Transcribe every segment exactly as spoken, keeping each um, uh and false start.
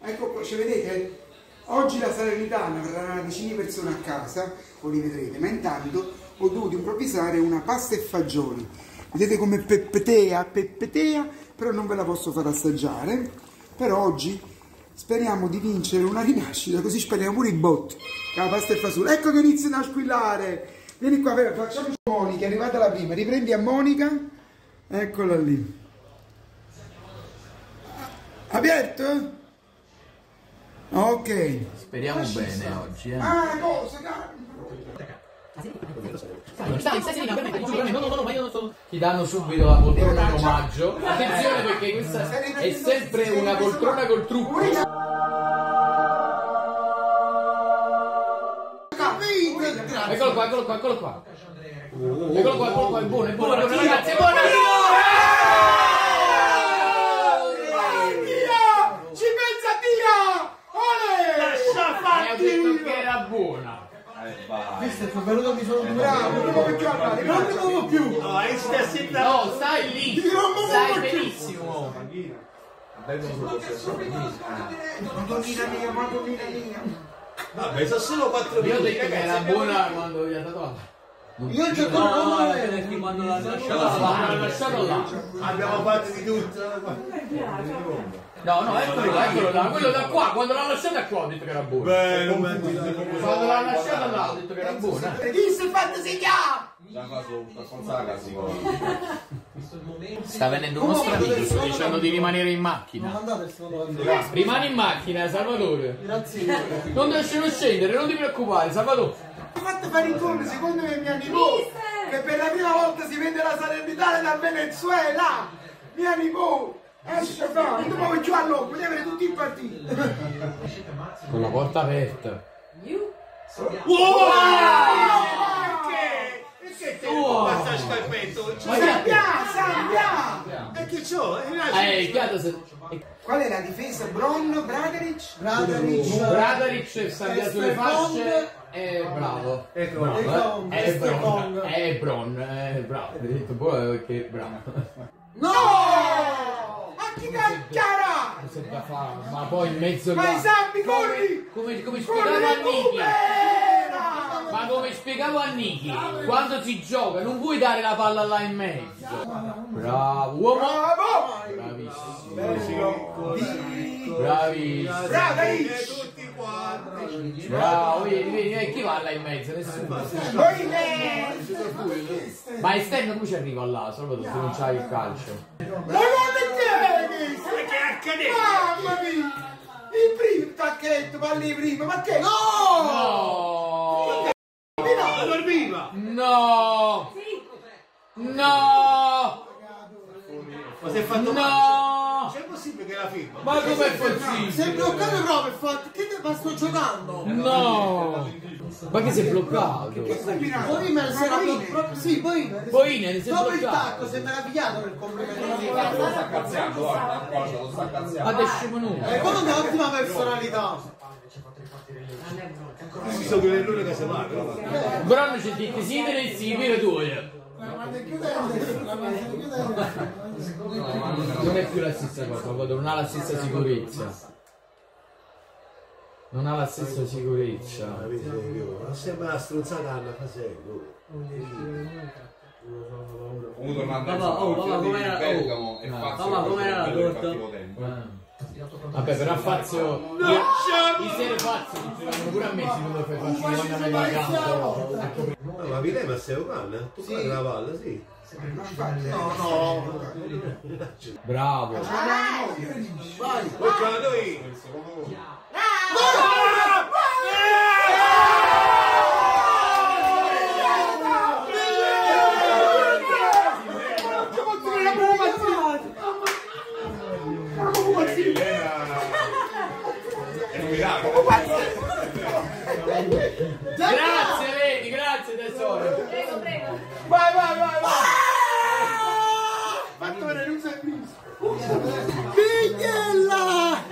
Ecco qua, ci vedete? Oggi la Salernitana verrà una decina di persone a casa, voi li vedrete, ma intanto ho dovuto improvvisare una pasta e fagioli. Vedete come peppetea, peppetea, però non ve la posso far assaggiare. Però oggi speriamo di vincere una rinascita, così speriamo pure i bot. La pasta e fagioli. Ecco che iniziano a squillare. Vieni qua, facciamo Monica, è arrivata la prima. Riprendi a Monica. Eccola lì. Aperto? Ok. Speriamo bene oggi, eh. Ah, cosa? No, no, no, ma io non sono... Ti danno subito la poltrona in omaggio. Attenzione perché questa è sempre una poltrona col trucco. Eccolo qua, eccolo qua, eccolo qua. Eccolo qua, eccolo qua, è buono, è buono, ragazzi, è buono! Buona. Questo è venuto mi sono bravo, non mi muovo più. No, stai no, stai lì. Stai benissimo. Madonnina mia, madonnina mia. Vabbè, sono solo quattro minuti. Io ho detto che era buona quando gli ha dato la... Io ho giocato con me perché quando l'ha lasciato là. Abbiamo fatto di tutto. No, no, eccolo là, eccolo là, quello da qua, quando l'ha lasciata qua ho detto che era buona. Beh, quando l'ha lasciata là ho detto che era buona. Chi si è fatto segnare? Sta venendo uno straniero, sto dicendo di rimanere in macchina. Rimani in macchina, Salvatore. Non lasciano scendere, non ti preoccupare, Salvatore. Ho fatto fare il turno, secondo me mia nipote, che per la prima volta si vede la Salernitana dal Venezuela. Mia nipote. Esce fuori, non puoi giù all'ombra, devi avere tutti i partiti. Con la porta aperta. Wow! Perché? Perché te non passa il scarpetto? Sabbia, sabbia! E che c'ho? Eh, chiaro se... Qual è la difesa? Bronno, Bradaric? Bradaric. Bradaric sta via sulle fasce. È bravo. È bravo. È Bron. È Bron. È bravo. Hai detto buono perché è bravo. No! Chi cacchiara! Ma poi in mezzo ma i Sambi corri! Come, come spiegavo a Niki, ma come spiegavo a Niki, quando si gioca non puoi dare la palla là in mezzo. Bravo uomo! Bravo! Bravissimo! Bravissimo! Bravissimo! Tutti quanti! Bravo, vedi, vedi, e chi va là in mezzo? Nessuno! Ma esterno tu ci arriva là, solo se non c'hai il calcio. Che accadeva? Mamma mia! Il primo tacchetto, parli prima, ma che? No! No! Dormiva! No! No! Ma si è fatto no! C'è possibile che la firma? Ma com'è possibile? Si è bloccato proprio, infatti, che te ma sto giocando? No! Ma che si è bloccato? Poi me ne si era bloccato. Sì, poi. Poi ne si è dopo il bloccato. tacco si è meravigliato nel complimento. Lo sta cazziando, guarda, lo sta cazziando. Adesso venuto. E come un'ottima personalità. Si sono quelle lune che si vanno. Bron ci dice sì, te ne si vero tu. Non è più la stessa cosa, non ha la stessa sicurezza. Non ha la stessa sicurezza. Ma sembra una stronzata Anna Fasello. Uno tornando Papà, oh, papà, com'era? Bergamo e Fazio. Papà, com'era la torta? Vabbè, però Fazio... I seri Fazio mi giocano pure a me, secondo me faccio una voglia americana. Ma Vile ma sei Ocanna? Tu fai la palla, sì. No, no. Bravo. Vai. Tocca a noi. Grazie, vedi, grazie tesoro. Prego, prego. Vai, vai, vai, vai! Fatto vedere, non sei visto! Figliella!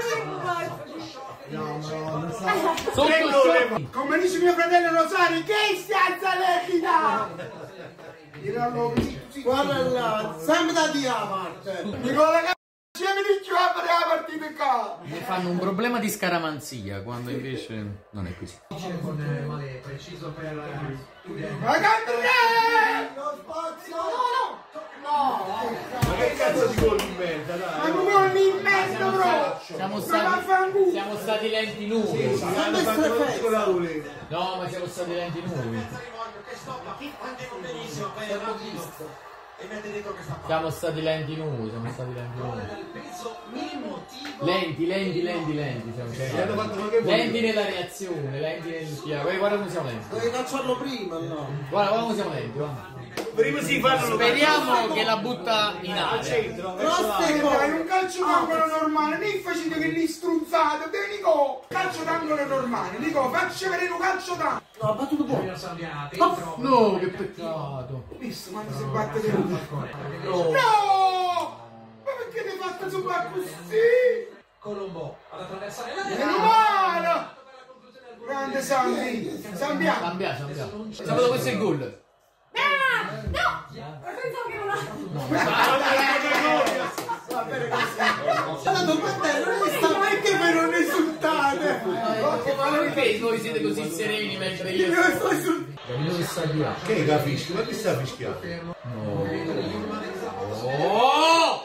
Sotto Come dice mio fratello Rosario, che stia Salernitana! Guarda là, sempre da di a parte. Nicola Cacciami di giù a fare la partita manca! Mi fanno un problema di scaramanzia, quando invece non è così. Ma Gabriele! Ma che cazzo di gol in merda, dai? Ma tu gol in mezzo, bro! Siamo Ma stati, vaffanculo! siamo stati lenti noi. Hanno fatto lo scolavore. No, ma siamo stati lenti noi. Siamo stati lenti noi, siamo stati lenti noi. Lenti, lenti, lenti, lenti. Siamo stati lenti nella reazione, lenti nel piano. Guarda come siamo lenti. Dovevi cacciarlo prima, no? Guarda, guarda come siamo lenti, guarda. Prima si fanno Speriamo che la butta in aria. centro. Dai, un calcio d'angolo normale, non è facile che li strunzate, dai Nico! Calcio d'angolo normale, Nico, faccia vedere un calcio d'angolo! No, ha battuto poco. No, che peccato. Visto quando si batte le ruote? No. No! Ma perché ti hai fatto subire così? Colombo ad attraversare la Meno male! Grande Sambi! Sambia! Sambia, Sambia. Sabato questo è il gol. Allora, fratello, non sta perché per non esultate? Ma perché voi siete così sereni mentre io Io sto esultando. dove sta di là? Che capisci? Ma chi sta fischiando? Oh!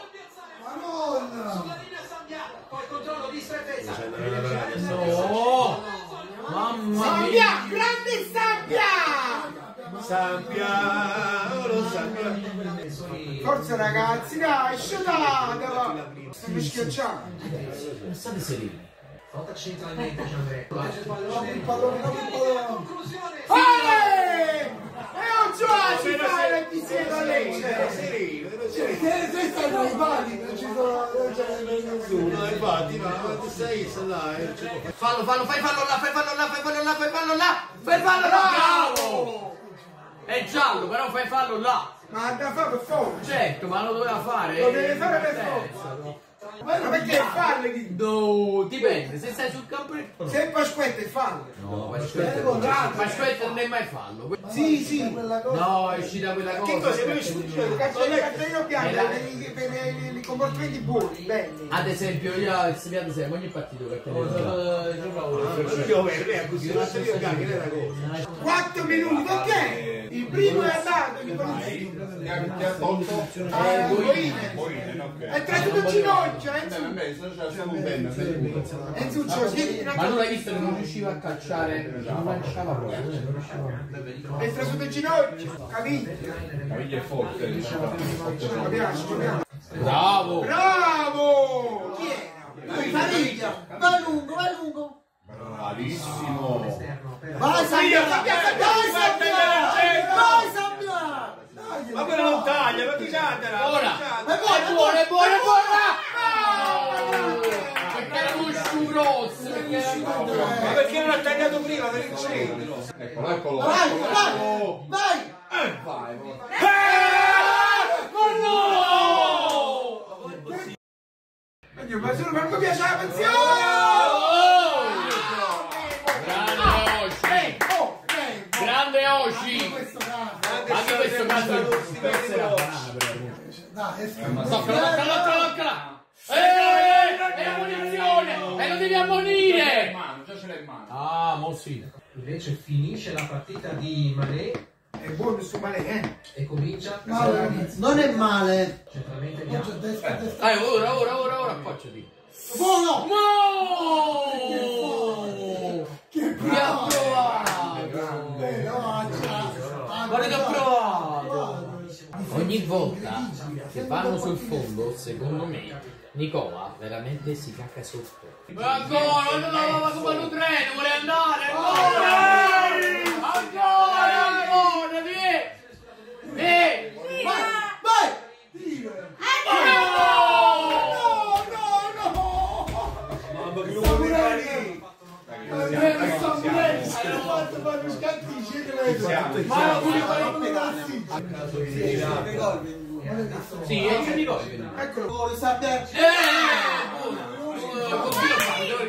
poi controllo di strettezza. No! Mamma Sambia! mia! Grande Sambia! Sabbia, lo sabbia. Forza ragazzi, dai, sciatatela! Stiamo schiacciando! Non state sereni. Volta centralmente Gianre. Il pallone, non il pallone! Fare! E non giochi fare chi siete a legge! Sereno, Che stanno i pali? Non ci sono, non c'è nessuno. no, infatti, ma tu stai là, eh, c'è poco. Fallo, fallo, fai fallo là, fai fallo là, fai fallo là, fai fallo là! Fai fallo là! Bravo! È giallo, però fai fallo là! Ma da fare per forza! Certo, ma lo doveva fare! Lo deve fare per forza! Ma perché falle di... No, dipende, se stai sul campo... Se Pasquetta è falle! No, Pasquetta non è mai fallo. Sì, sì! No, è uscita quella cosa. Che cosa? Che succede? Cartellino bianco per, per, per i comportamenti buoni, belli! Ad esempio, io ad esempio ogni partito cartellino. Io vedo, così, non so io che era cosa. quattro minuti, ok? Il primo è andato, mi Ti ha tolto? Ah, Boine. Boine, ok. È entrato il ginocchio, Beh, Enzo! vabbè, sto facendo bene, bene. Enzo, c'è Ma tu l'hai visto che non riusciva a calciare, non lanciava proprio, non riusciva. è entrato il ginocchio, capito? Caviglia è forte, diciamo. Mi piace, mi piace. Bravo! Bravo! Chi era? Famiglia, vai lungo, vai lungo. Bravissimo. Vai Sabbia, vai Sabbia, vai Sabbia. Ma quello non taglia, ma chi c'ha? Ora! È È buono, è buono, è buono! Perché era un sciurosso, perché era Ma perché non ha tagliato prima per il centro? Eccolo, eccolo. Vai, eccolo, vai, eccolo. vai. Eh, vai, vai. Oddio, ma solo per me piace la pensione! Grande Oshi! Grande Oshi! Anche questo caso questo era banana però. Toccala, toccala, toccala, toccala! Eeeh! È la munizione! E lo devi ammonire! Mano, già ce l'hai in mano. Ah, mo sì. Invece finisce la partita di Mané È buono su male, eh? e comincia Non è male. centralmente Bianco. Dai, ora, ora, ora, ora, affacciati. Buono. No! Che ha provato! Guarda che ha provato! Ogni volta che vanno sul fondo, secondo me, Nicola veramente si cacca sotto. Ma ancora, non andava come un treno, vuole andare ancora! Ancora, ancora, vieni! Vieni! Vai, vai. Mamma che non mi pari! Sì, è un Nicola. Eccolo! Buono Sabbia. Eh! Continua a fare, te lo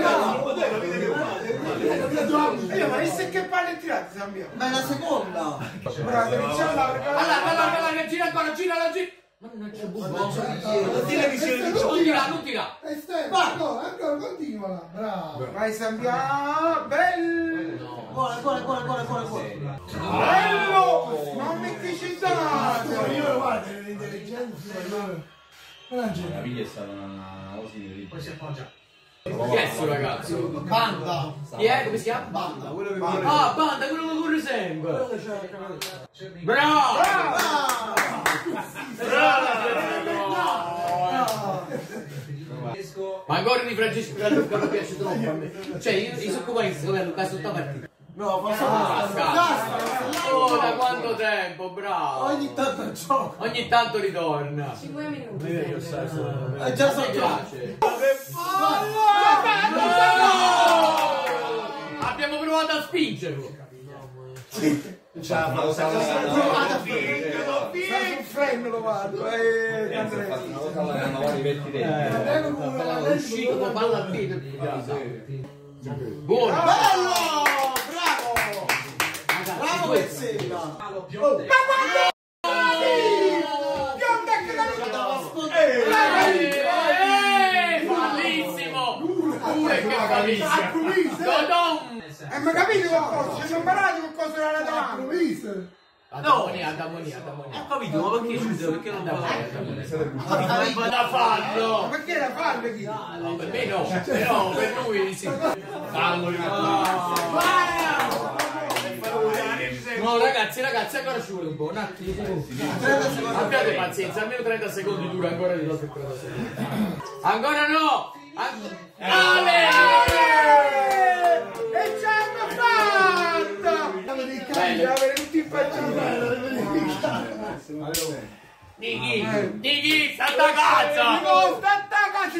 ricordi? Eh, ma visto che palle è tirate, Sambia? Ma è la seconda. Bravo, iniziamo la Allora, allora, allora, gira ancora, gira, gira. Ma non c'è buco. Non dire che c'è Non tira, non tira. E stai, ancora, ancora, continuala, bravo. Vai Sambia, bello! Ancora, ancora, ancora, ancora, ancora, ancora. Bello! Non mi citato! Io guarda, l'intelligenza, io... La figlia è stata una cosa incredibile. Poi si appoggia. Chi è sto ragazzo? Banda. Chi è? Come si chiama? Banda, quello che Ah, Banda, quello che corre sempre. c'è. Bravo! Ma ancora di Francesco Gallucca mi piace troppo a me. Cioè, io, io sono come questo, Luca, sotto partita. No, ma Ah, oh, da quanto tempo, bravo! ogni tanto gioco. Ogni tanto ritorna. cinque minuti. È già Mi so piace. Abbiamo provato a spingerlo. Ciao, ma cosa un freno lo vado. Eh, Andrea. Una cosa la hanno i vecchi denti. È uscito con palla al piede. Buono! Bello! Bravo! Bravo Pezzella! Bellissimo! Pure che bellissimo! Dodon! Eh, ma capite qualcosa? Ci sono imparato qualcosa dalla donna! Adamonia, adamonia, adamonia. Ho capito, ma perché ci sono? Perché non fa? Ma da farlo! Ma perché la fanno chi? No, per me no, però per lui sì. Fallo No ragazzi, ragazzi, ancora ci vuole un po', un attimo. Abbiate pazienza, almeno trenta secondi dura ancora di dopo trenta secondi. Ancora no! Ale! E ce l'hanno fatta! Bello, avere tutti in faccia! Dighi, dighi, santa cazzo!